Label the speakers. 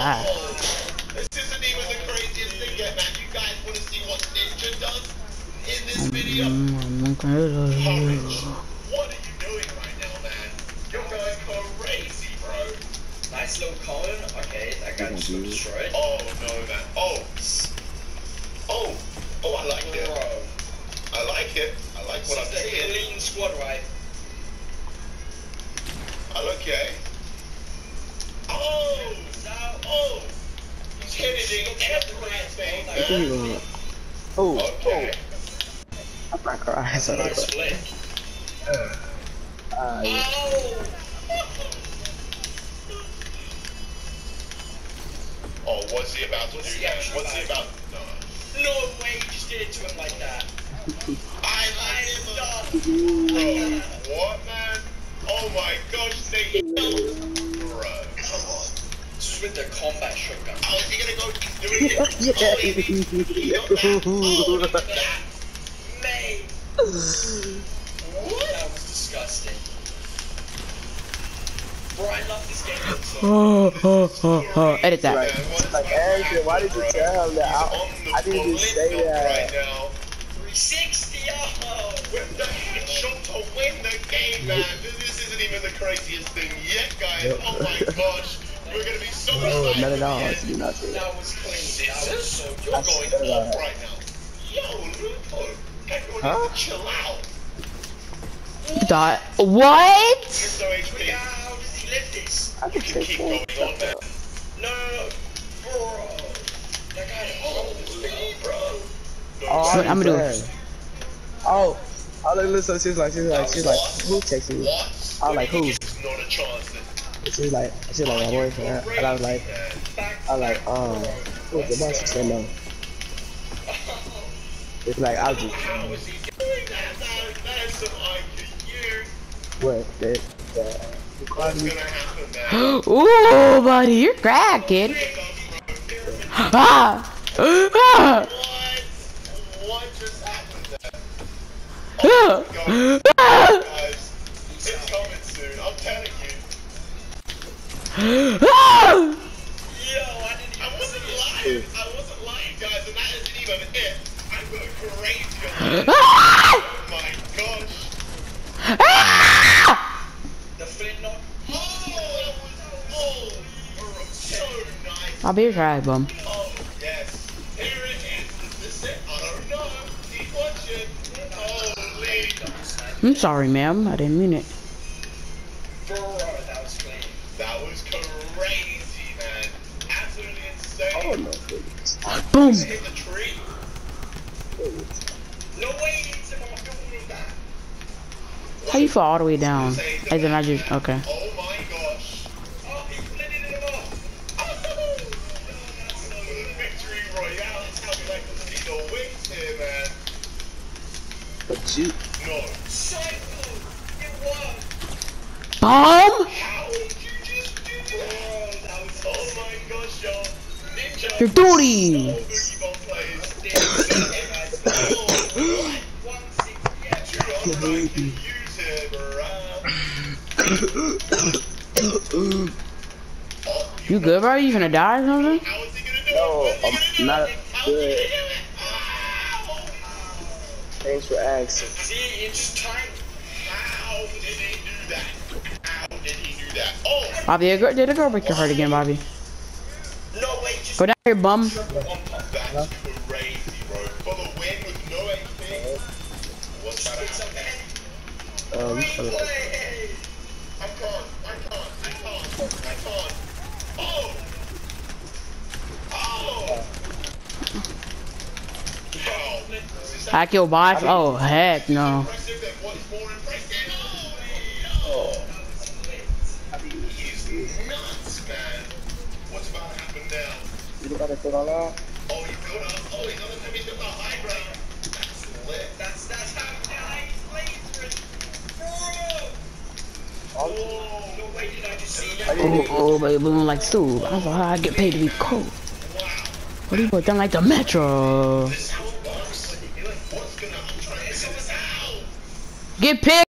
Speaker 1: This isn't even the craziest thing yet, man. You guys want to see what Ninja does in this video? Courage. What are you doing right now, man? You're going crazy, bro.
Speaker 2: Nice little Colin. Okay, that guy just got destroyed.
Speaker 1: Oh, no, man. Oh, I like it. I like it. I like what I'm seeing.
Speaker 2: Clean squad, right?
Speaker 1: Okay. Oh, he's hitting everything, man. Okay.
Speaker 3: I'm not crying.
Speaker 2: Nice flick.
Speaker 1: Oh, what's he about to do, man? What's he about?
Speaker 2: No way, you just did it to him like that.
Speaker 1: I am done. Bro, what, man? Oh my gosh, they bro, come on.
Speaker 2: This is with the combat shotgun.
Speaker 1: Oh, is he gonna go doing it?
Speaker 2: Mate. What? That was disgusting. Bro, I love this game so
Speaker 3: Edit that.
Speaker 4: Like, Andrew, why did you tell him that? I didn't even say that.
Speaker 1: Right now.
Speaker 2: 360, oh!
Speaker 1: With the headshot to win the game, man. This isn't even the craziest thing yet, guys. Oh my gosh. We're gonna be so excited.
Speaker 3: Not at all.
Speaker 2: That was clean. That was so good.
Speaker 1: You're going off right now. Yo, Lupo. Everyone needs to chill out.
Speaker 3: Dot. What?
Speaker 1: There's no HP.
Speaker 2: How does he live this?
Speaker 4: I can
Speaker 1: You can keep going on, man.
Speaker 2: No. Bro. That guy holds me, bro.
Speaker 3: I'm gonna do it.
Speaker 4: Oh, listen, she's like, who texted me? I was like, who?
Speaker 1: Not a chance.
Speaker 4: She's like, my boyfriend. And I was like, who's the boss? She said no. It's like, I'll just.
Speaker 1: How is he doing that? That is some IQ.
Speaker 4: What?
Speaker 1: What's gonna happen, man?
Speaker 3: Ooh, buddy, you're cracking. Ah!
Speaker 1: What just happened there?
Speaker 3: Ah!
Speaker 1: Guys, it's coming soon. I'm telling you.
Speaker 3: Ah!
Speaker 1: Yo, I wasn't lying, guys, and that isn't even it. I'm going crazy on this. Oh my gosh. The flintlock. Oh, that was so nice.
Speaker 3: I'll be your trash bum.
Speaker 1: Oh, yes. Here it is. Is this it? I don't know. Keep watching. Holy.
Speaker 3: I'm sorry, ma'am. I didn't mean it.
Speaker 2: Bro, that was clean.
Speaker 1: That was crazy, man. Absolutely insane.
Speaker 4: Oh no.
Speaker 3: Boom.
Speaker 1: Just hit the tree.
Speaker 2: No way he hits him off doing that.
Speaker 3: How you fall all the way down? And then I just okay.
Speaker 1: Oh my gosh.
Speaker 2: Oh, he flitted him off.
Speaker 1: Victory Royale is how we like to see the wins here, man.
Speaker 4: But you.
Speaker 1: No.
Speaker 2: Psycho! It was!
Speaker 3: Bomb.
Speaker 1: How did you just do that?
Speaker 2: That was
Speaker 1: Oh my gosh, y'all. Ninja.
Speaker 3: Your duty.
Speaker 1: Boogie players. Oh, what?
Speaker 2: 160, yeah.
Speaker 1: 200 I can use here, bro.
Speaker 3: You good, bro? You finna die or something?
Speaker 1: How is he gonna do
Speaker 4: No,
Speaker 1: it?
Speaker 4: I'm not good.
Speaker 1: How
Speaker 4: Thanks for asking.
Speaker 2: See, it's time.
Speaker 1: did he do that? How did he do that? Oh!
Speaker 3: Bobby, did a girl break your heart again, Bobby?
Speaker 2: No way, just
Speaker 3: Go down here, bum.
Speaker 1: That's crazy, bro. For the win with no HP. What's that?
Speaker 2: it's okay.
Speaker 1: I
Speaker 2: Replay!
Speaker 1: can't. Oh!
Speaker 3: I killed bots? Oh, heck no.
Speaker 1: Impressive than what is more impressive. He's nuts, man. What's about to happen now?
Speaker 4: You got to put all out?
Speaker 1: Oh, he's going up. Oh, he's on the finish of the high ground. That's lit.
Speaker 2: That's how nice lasers!
Speaker 1: Oh,
Speaker 2: No way did I just see that.
Speaker 3: Oh, baby, moving like stew. I don't know how I get paid to be cold. What do you put down like the metro?
Speaker 1: this is how it works. What's gonna? I'm trying to figure this out.
Speaker 3: Get picked.